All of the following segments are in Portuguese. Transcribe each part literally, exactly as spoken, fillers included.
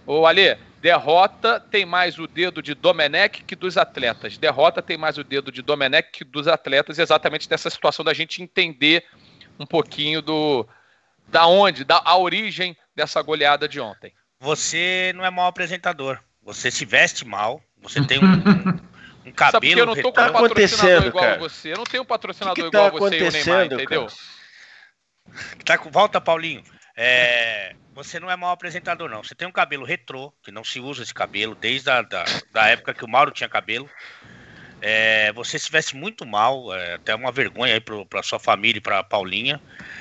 Ô, Alê, derrota tem mais o dedo de Domenech que dos atletas. Derrota tem mais o dedo de Domenech que dos atletas, exatamente dessa situação da gente entender um pouquinho do da onde, da a origem dessa goleada de ontem. Você não é mau apresentador. Você se veste mal. Você tem um, um, um cabelo. Sabe porque eu não tô com um patrocinador igual cara? você. Eu não tenho um patrocinador que que tá igual você e o Neymar, entendeu? Tá com volta, Paulinho. É, você não é mau apresentador, não. Você tem um cabelo retrô, que não se usa esse cabelo desde a da, da época que o Mauro tinha cabelo. É, você se veste muito mal, é, até uma vergonha aí pro, pra sua família e pra Paulinha.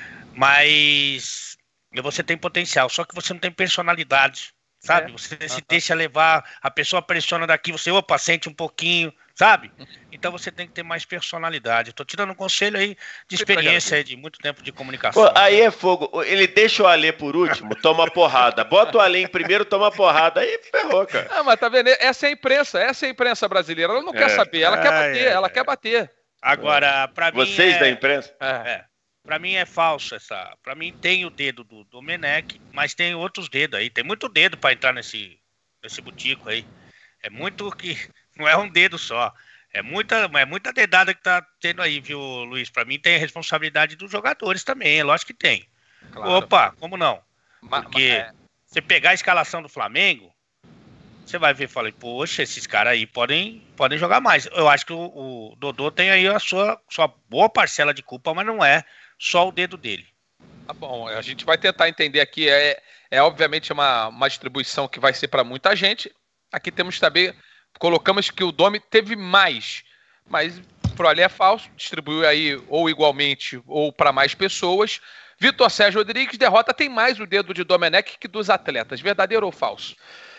Mas você tem potencial, só que você não tem personalidade, sabe? É. Você se deixa levar, a pessoa pressiona daqui, você, opa, sente um pouquinho, sabe? Então você tem que ter mais personalidade. Eu tô tirando um conselho aí de experiência aí, de muito tempo de comunicação. Pô, aí é fogo. Ele deixa o Alê por último, toma porrada. Bota o Alê em primeiro, toma porrada. Aí ferrou, cara. Ah, mas tá vendo? Essa é a imprensa, essa é a imprensa brasileira. Ela não é. quer saber, ela ah, quer bater, é, ela é. quer bater. Agora, pra mim Vocês é... da imprensa? É. é. Pra mim é falso essa. Pra mim tem o dedo do Domenech, mas tem outros dedos aí. Tem muito dedo pra entrar nesse, nesse butico aí. É muito que. Não é um dedo só. É muita, é muita dedada que tá tendo aí, viu, Luiz? Pra mim tem a responsabilidade dos jogadores também, é lógico que tem. Claro. Opa, como não? Porque mas, é... você pegar a escalação do Flamengo, você vai ver e fala, poxa, esses caras aí podem, podem jogar mais. Eu acho que o, o Dodô tem aí a sua, sua boa parcela de culpa, mas não é só o dedo dele. Tá bom, a gente vai tentar entender aqui. É, é obviamente uma, uma distribuição que vai ser para muita gente. Aqui temos que saber, colocamos que o Domi teve mais, mas pro Ali é falso, distribuiu aí ou igualmente ou para mais pessoas. Vitor Sérgio Rodrigues, derrota tem mais o dedo de Domenech que dos atletas. Verdadeiro ou falso?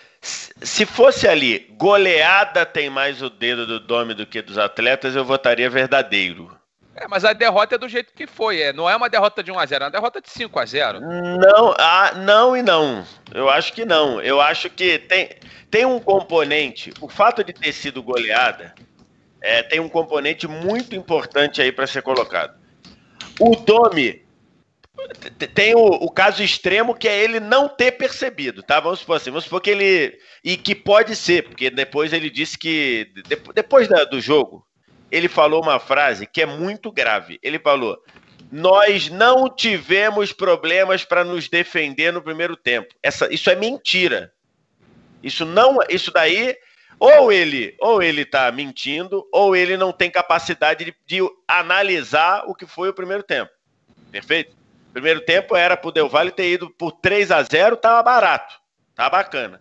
Se fosse ali, goleada tem mais o dedo do Domi do que dos atletas, eu votaria verdadeiro. É, mas a derrota é do jeito que foi, é. Não é uma derrota de um a zero, é uma derrota de cinco a zero. Não, ah, não e não. Eu acho que não. Eu acho que tem, tem um componente, o fato de ter sido goleada, é, tem um componente muito importante aí para ser colocado. O Domi tem o, o caso extremo que é ele não ter percebido, tá? Vamos supor assim, vamos supor que ele... E que pode ser, porque depois ele disse que... Depois da, do jogo, ele falou uma frase que é muito grave. Ele falou, nós não tivemos problemas para nos defender no primeiro tempo. Essa, isso é mentira. Isso não, isso daí, ou ele ou ele tá mentindo, ou ele não tem capacidade de, de analisar o que foi o primeiro tempo. Perfeito? Primeiro tempo era pro Del Valle ter ido por três a zero, tava barato, tá bacana.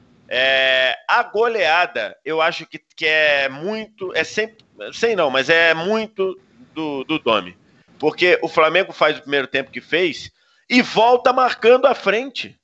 É, a goleada, eu acho que, que é muito, é sempre, sei não, mas é muito do, do Domi. Porque o Flamengo faz o primeiro tempo que fez e volta marcando à frente.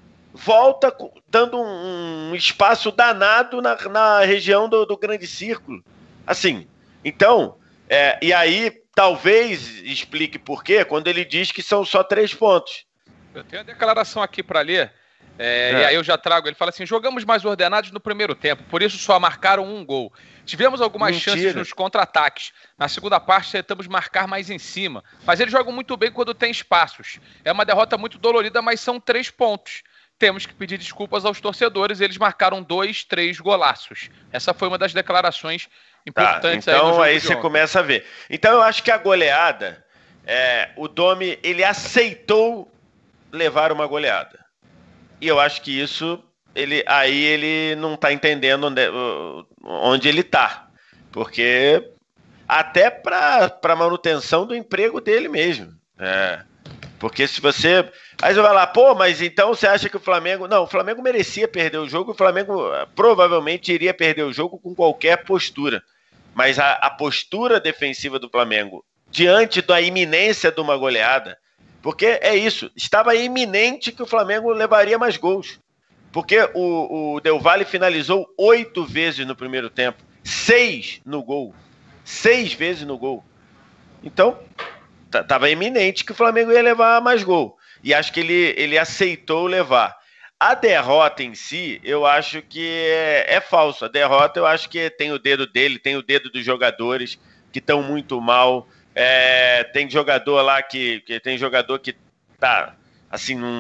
Volta dando um, um espaço danado na, na região do, do grande círculo. Assim, então, é, e aí talvez explique por quê, quando ele diz que são só três pontos. Eu tenho a declaração aqui para ler. É, é. E aí eu já trago, ele fala assim, jogamos mais ordenados no primeiro tempo, por isso só marcaram um gol. Tivemos algumas Mentira. chances nos contra-ataques. Na segunda parte tentamos marcar mais em cima, mas eles jogam muito bem quando tem espaços. É uma derrota muito dolorida, mas são três pontos. Temos que pedir desculpas aos torcedores, eles marcaram dois, três golaços. Essa foi uma das declarações importantes. Tá, então aí, no jogo aí você começa a ver. Então eu acho que a goleada, é, o Domi, ele aceitou levar uma goleada. E eu acho que isso, ele, aí ele não está entendendo onde, onde ele está. Porque até para a manutenção do emprego dele mesmo. É, porque se você... Aí você vai lá, pô, mas então você acha que o Flamengo... Não, o Flamengo merecia perder o jogo, o Flamengo provavelmente iria perder o jogo com qualquer postura. Mas a, a postura defensiva do Flamengo, diante da iminência de uma goleada... Porque é isso, estava iminente que o Flamengo levaria mais gols. Porque o, o Del Valle finalizou oito vezes no primeiro tempo, seis no gol. Seis vezes no gol. Então, estava iminente que o Flamengo ia levar mais gol. E acho que ele, ele aceitou levar. A derrota em si, eu acho que é, é falso. A derrota, eu acho que tem o dedo dele, tem o dedo dos jogadores que estão muito mal. É, tem jogador lá que, que tem jogador que tá assim, num,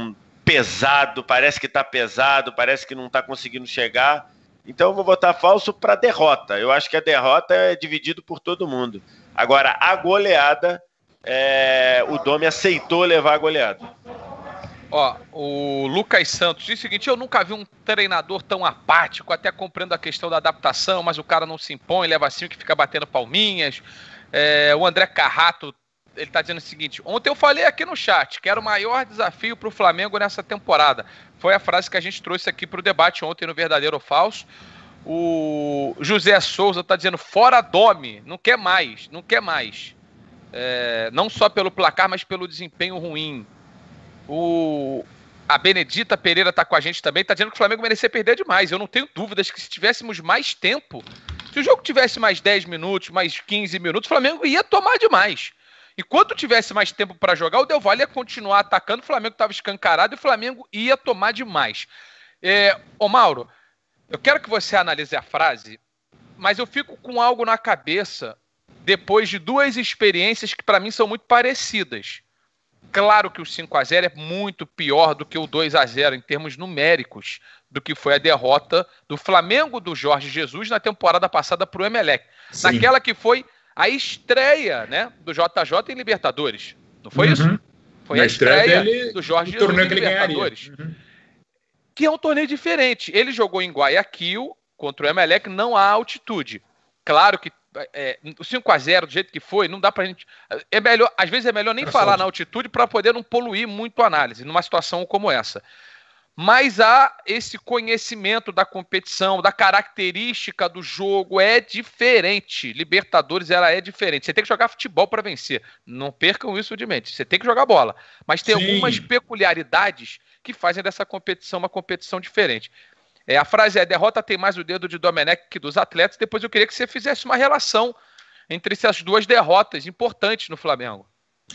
pesado, parece que está pesado, parece que não está conseguindo chegar. Então eu vou votar falso para derrota. Eu acho que a derrota é dividida por todo mundo. Agora, a goleada, é... o Domi aceitou levar a goleada. Ó, o Lucas Santos diz o seguinte: eu nunca vi um treinador tão apático, até compreendo a questão da adaptação, mas o cara não se impõe, leva assim que fica batendo palminhas. É, o André Carrato, ele tá dizendo o seguinte: ontem eu falei aqui no chat que era o maior desafio pro Flamengo nessa temporada. Foi a frase que a gente trouxe aqui pro debate ontem no Verdadeiro ou Falso. O José Souza tá dizendo: fora Domi, não quer mais, não quer mais. É, não só pelo placar, mas pelo desempenho ruim. O... A Benedita Pereira tá com a gente também, tá dizendo que o Flamengo merecia perder demais. Eu não tenho dúvidas que se tivéssemos mais tempo, se o jogo tivesse mais dez minutos, mais quinze minutos, o Flamengo ia tomar demais. Enquanto tivesse mais tempo para jogar, o Del Valle ia continuar atacando, o Flamengo estava escancarado e o Flamengo ia tomar demais. É, ô Mauro, eu quero que você analise a frase, mas eu fico com algo na cabeça depois de duas experiências que para mim são muito parecidas. Claro que o cinco a zero é muito pior do que o dois a zero em termos numéricos do que foi a derrota do Flamengo do Jorge Jesus na temporada passada para o Emelec. Sim. Naquela que foi a estreia, né, do J J em Libertadores. Não foi uhum. isso? Foi na a estreia, estreia dele, do Jorge Jesus em Libertadores. Uhum. Que é um torneio diferente. Ele jogou em Guayaquil contra o Emelec, não há altitude. Claro que É, o cinco a zero, do jeito que foi, não dá pra gente. É melhor, às vezes é melhor nem Era falar na altitude para poder não poluir muito a análise numa situação como essa. Mas há esse conhecimento da competição, da característica do jogo, é diferente. Libertadores, ela é diferente. Você tem que jogar futebol para vencer. Não percam isso de mente. Você tem que jogar bola. Mas tem Sim. algumas peculiaridades que fazem dessa competição uma competição diferente. É, a frase é: derrota tem mais o dedo de Domenech que dos atletas. Depois eu queria que você fizesse uma relação entre essas duas derrotas importantes no Flamengo.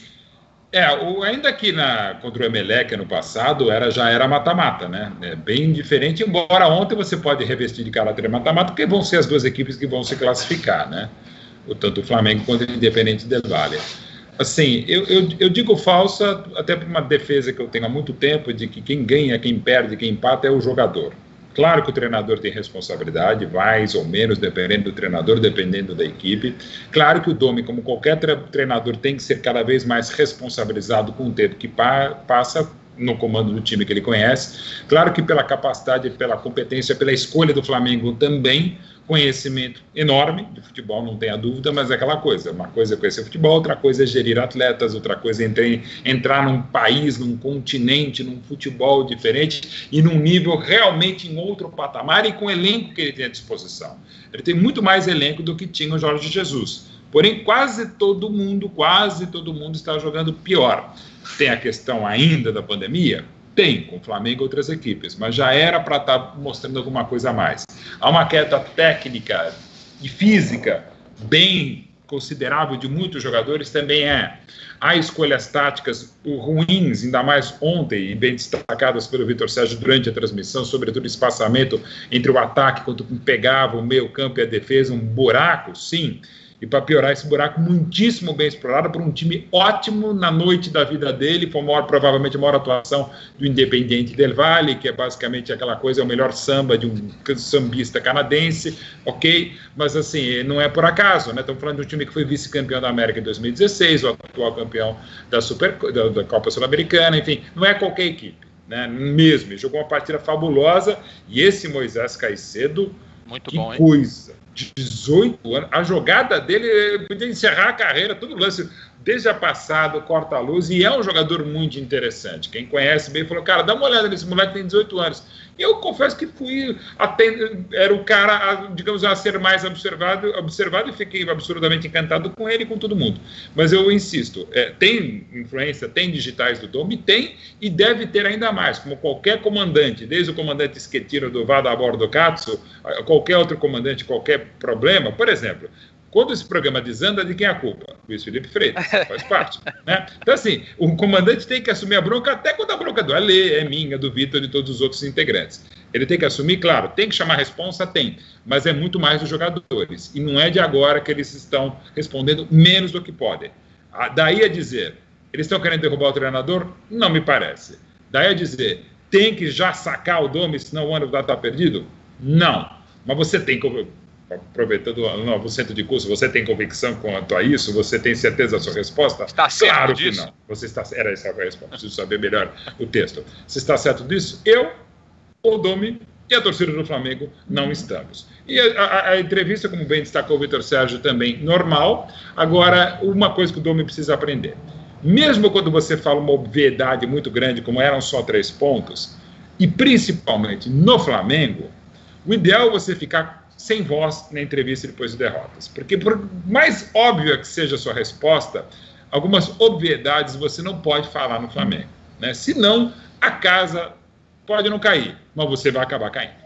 É, o, ainda que na, contra o Emelec no passado era, já era mata-mata, né? É bem diferente, embora ontem você pode revestir de caráter mata-mata, porque vão ser as duas equipes que vão se classificar, né? O, tanto o Flamengo quanto o Independente Del Valle. Assim, eu, eu, eu digo falsa, até por uma defesa que eu tenho há muito tempo, de que quem ganha, quem perde, quem empata é o jogador. Claro que o treinador tem responsabilidade, mais ou menos, dependendo do treinador, dependendo da equipe. Claro que o Domi, como qualquer treinador, tem que ser cada vez mais responsabilizado com o tempo que pa passa no comando do time que ele conhece. Claro que pela capacidade, pela competência, pela escolha do Flamengo também, conhecimento enorme de futebol, não tenha dúvida, mas é aquela coisa, uma coisa é conhecer futebol, outra coisa é gerir atletas, outra coisa é entrar, entrar num país, num continente, num futebol diferente e num nível realmente em outro patamar e com o elenco que ele tem à disposição. Ele tem muito mais elenco do que tinha o Jorge Jesus, porém quase todo mundo, quase todo mundo está jogando pior. Tem a questão ainda da pandemia? Tem, com o Flamengo e outras equipes, mas já era para estar tá mostrando alguma coisa a mais. Há uma queda técnica e física bem considerável de muitos jogadores, também é. Há escolhas táticas ruins, ainda mais ontem, e bem destacadas pelo Vitor Sérgio durante a transmissão, sobretudo o espaçamento entre o ataque, quando pegava o meio campo e a defesa, um buraco, sim. E para piorar, esse buraco muitíssimo bem explorado por um time ótimo na noite da vida dele, foi maior, provavelmente a maior atuação do Independente Del Valle, que é basicamente aquela coisa, é o melhor samba de um sambista canadense, ok? Mas assim, não é por acaso, né? Estamos falando de um time que foi vice-campeão da América em dois mil e dezesseis, o atual campeão da, Super, da, da Copa Sul-Americana, enfim, não é qualquer equipe, né? Mesmo, ele jogou uma partida fabulosa, e esse Moisés Caicedo, muito que bom, hein? coisa! dezoito anos, a jogada dele podia encerrar a carreira, todo lance desde a passada, corta a luz, e é um jogador muito interessante. Quem conhece bem falou, cara, dá uma olhada nesse moleque, tem dezoito anos. E eu confesso que fui até, era o cara, a, digamos, a ser mais observado, observado e fiquei absurdamente encantado com ele e com todo mundo. Mas eu insisto, é, tem influência, tem digitais do Domi, tem e deve ter ainda mais, como qualquer comandante, desde o comandante Schettino do Vada a bordo Katsu, qualquer outro comandante, qualquer problema, por exemplo, quando esse programa desanda, de quem é a culpa? Luiz Felipe Freitas, faz parte. Né? Então, assim, o comandante tem que assumir a bronca até quando a bronca do Ale é minha, do Vitor e de todos os outros integrantes. Ele tem que assumir, claro, tem que chamar a responsa, tem, mas é muito mais dos jogadores. E não é de agora que eles estão respondendo menos do que podem. Daí a dizer, eles estão querendo derrubar o treinador? Não me parece. Daí a dizer, tem que já sacar o Domi, senão o ano vai estar perdido? Não. Mas você tem, aproveitando o novo centro de curso, você tem convicção quanto a isso? Você tem certeza da sua resposta? Está certo claro disso? que não. Você está, era essa a resposta, preciso saber melhor o texto. Você está certo disso? Eu, o Domi e a torcida do Flamengo não estamos. E a, a, a entrevista, como bem destacou o Vitor Sérgio, também normal. Agora, uma coisa que o Domi precisa aprender. Mesmo quando você fala uma obviedade muito grande, como eram só três pontos, e principalmente no Flamengo, o ideal é você ficar sem voz na entrevista depois de derrotas. Porque por mais óbvia que seja a sua resposta, algumas obviedades você não pode falar no Flamengo, né? Senão, a casa pode não cair, mas você vai acabar caindo.